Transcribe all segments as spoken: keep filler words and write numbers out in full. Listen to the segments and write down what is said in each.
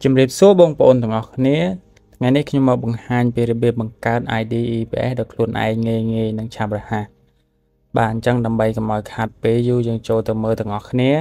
ជំរាបសួរបងប្អូនទាំងអស់គ្នាថ្ងៃនេះខ្ញុំមកបង្ហាញពីរបៀបបង្កើត ไอ ดี อี พี เอส ដោយខ្លួនឯងងាយងាយនិងឆាប់រហ័សបាទអញ្ចឹងដើម្បីកុំឲ្យខាតពេលយូរយើងចូលទៅមើលទាំងអស់គ្នា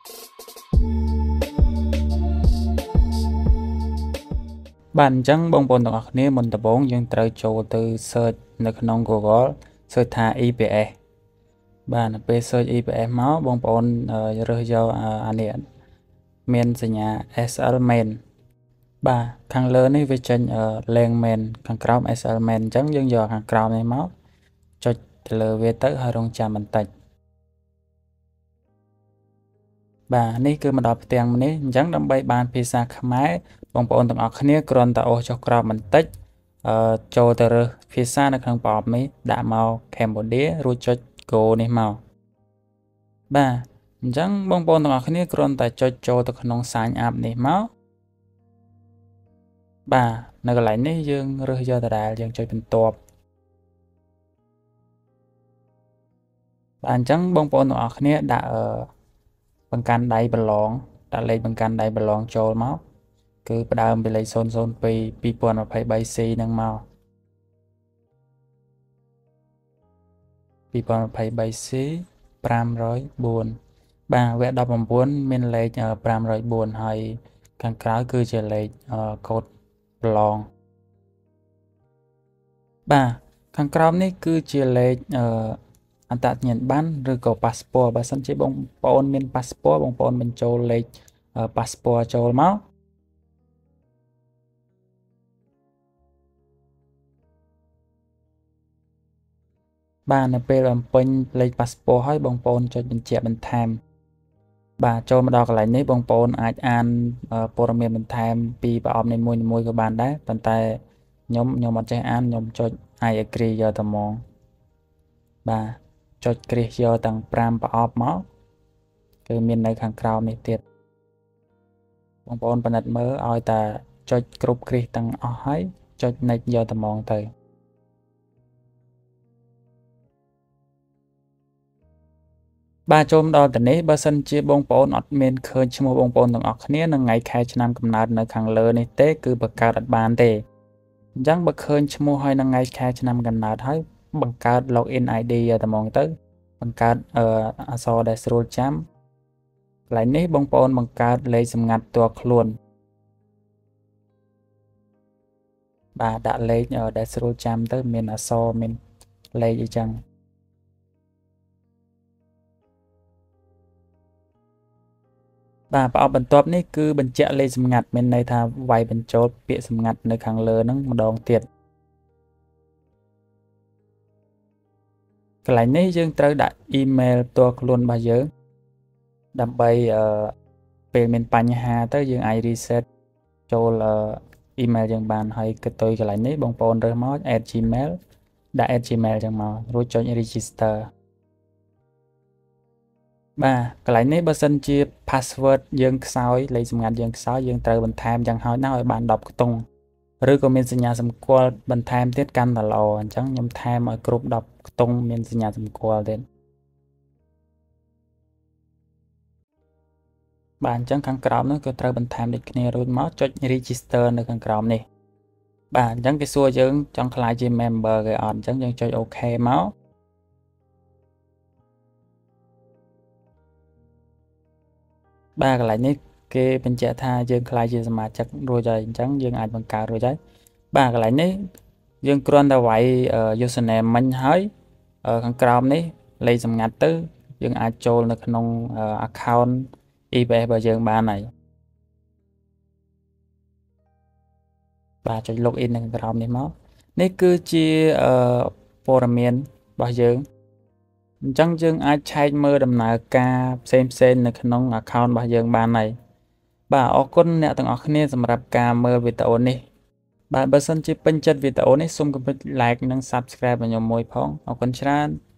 បាទអញ្ចឹងបងប្អូនទាំងអស់គ្នាមុនដំបូងយើងត្រូវចូលទៅ search នៅក្នុង Google search ថា อี พี เอส បាទនៅពេល search อี พี เอส មកបងប្អូនរើសយកអានេះមានសញ្ញា เอส แอล mainបាទខាងលើនេះវាចេញ lang main ខាងក្រោម เอส แอล main អញ្ចឹងយើងយកខាងក្រោមនេះមកចុចទៅលើវាទៅហើយរងចាំបន្តិចបាទនេះគឺមកដល់ផ្ទាំងនេះអញ្ចឹងដើម្បីបានភាសាខ្មែរបងប្អូនទាំងអស់គ្នាគ្រាន់តែអូសចុះក្រោមបន្តិចអឺចូលទៅរើសភាសានៅក្នុងប្រអប់នេះដាក់មក Cambodia រួចចុច Go នេះមកបាទអញ្ចឹងបងប្អូនទាំងអស់គ្នាគ្រាន់តែចុចចូលទៅក្នុង Sign Up នេះមកបាទនៅកន្លែងនេះយើងរើសយកដដែលយើងចុចបន្ទាប់បាទអញ្ចឹងបងប្អូនទាំងអស់គ្នាដាក់អឺបង្កាន់ដៃប្រឡងដាក់លេខបង្កាន់ដៃប្រឡងចូលមកគឺផ្ដើមពីលេខ ศูนย์ ศูนย์ ពីរ ពីរពាន់ยี่สิบสาม ซี ហ្នឹងមក ពីរពាន់ยี่สิบสาม ซี ห้าศูนย์สี่ បាទវគ្គដប់ប្រាំបួនមានលេខห้าศูนย์สี่ហើយខាងក្រៅគឺជាលេខកូដប្រឡងបាទខាងក្រោមនេះគឺជាលេខអឺអត្តសញ្ញាណប័ណ្ណឬក៏ passport បើសិនជាបងប្អូនមាន passport បងប្អូនបញ្ចូលលេខ passport ចូលមកបាទនៅពេលបំពេញលេខ passport ហើយបងប្អូនចុចបញ្ជាក់បន្ថែមបាទចូលមកដល់កន្លែងនេះបងប្អូនអាចអានព័ត៌មានបន្ថែមពីប្រអប់នីមួយៗក៏បានដែរប៉ុន្តែខ្ញុំខ្ញុំអត់ចេះអានខ្ញុំចុច I agree យកតែហ្មងបាទចុចគ្រីសយកទាំងប្រាំប្រអប់មកគឺមាននៅខាងក្រោមនេះទៀតបងប្អូនពិនិត្យមើលឲ្យតែចុចគ្រប់គ្រីសទាំងអស់ហើយចុច next យកតែហ្មងទៅបាទចូលមកដល់ទៅនេះបើសិនជាបងប្អូនអត់មានឃើញឈ្មោះបងប្អូនទាំងអស់គ្នានឹងថ្ងៃខែឆ្នាំកំណើតនៅខាងលើនេះទេគឺបង្កើតអត់បានទេអញ្ចឹងបើឃើញឈ្មោះហើយនឹងថ្ងៃខែឆ្នាំកំណើតហើយបង្កើត login ไอ ดี យកតែហ្មងទៅបង្កើតអឺអក្សរដែលស្រួលចាំកន្លែងនេះបងប្អូនបង្កើតលេខសម្ងាត់ផ្ទាល់ខ្លួនបាទដាក់លេខដែលស្រួលចាំទៅមានអក្សរមានលេខអីចឹងបាទប្រអប់បន្ទាប់នេះគឺបញ្ជាក់លេខសម្ងាត់មានន័យថាវាយបញ្ចូលពាក្យសម្ងាត់នៅខាងលើហ្នឹងម្ដងទៀតកន្លែងនេះយើងត្រូវដាក់ email ផ្ទាល់ខ្លួនរបស់យើងដើម្បីអឺពេលមានបញ្ហាទៅយើងអាច reset ចូល email យើងបានហើយគិតទៅកន្លែងនេះបងប្អូនរើសមក add gmail ដាក់ add gmail ចឹងមករួចចុច register បាទកន្លែងនេះបើសិនជា password យើងខ្សោយលេខសម្ងាត់យើងខ្សោយយើងត្រូវបន្ថែមយ៉ាងហោចណាស់ឲ្យបានដប់ខ្ទង់ឬក៏មានសញ្ញាសម្គាល់បន្ថែមទៀតកាន់តែល្អអញ្ចឹងខ្ញុំថែមឲ្យគ្រប់ដប់ខ្ទង់មានសញ្ញាសម្គាល់ទៀតបាទអញ្ចឹងខាងក្រោមនោះក៏ត្រូវបន្ថែមដូចគ្នារួចមកចុច register នៅខាងក្រោមនេះបាទអញ្ចឹងគេសួរយើងចង់ក្លាយជា member គេអត់អញ្ចឹងយើងចុច OK មកបាទកន្លែងនេះគេបញ្ជាក់ថាយើងក្លាយជាសមាជិករួចហើយអញ្ចឹងយើងអាចបង្កើតរួចហើយបាទកន្លែងនេះយើងគ្រាន់តែវាយ username មិញហើយខាងក្រោមនេះលេខសម្ងាត់ទៅយើងអាចចូលនៅក្នុង account อี พี เอส របស់យើងបានហើយបាទចុច login នៅខាងក្រោមនេះមកនេះគឺជាព័ត៌មានរបស់យើងអញ្ចឹងយើងអាចឆែកមើលដំណើរការផ្សេងផ្សេងនៅក្នុង account របស់យើងបានហើយបាទអរគុណអ្នកទាំងអស់គ្នាសម្រាប់ការមើលវីដេអូនេះបាទបើសិនជាពេញចិត្តវីដេអូនេះសូមកុំភ្លេច like និង subscribe ឲ្យខ្ញុំមួយផងអរគុណច្រើន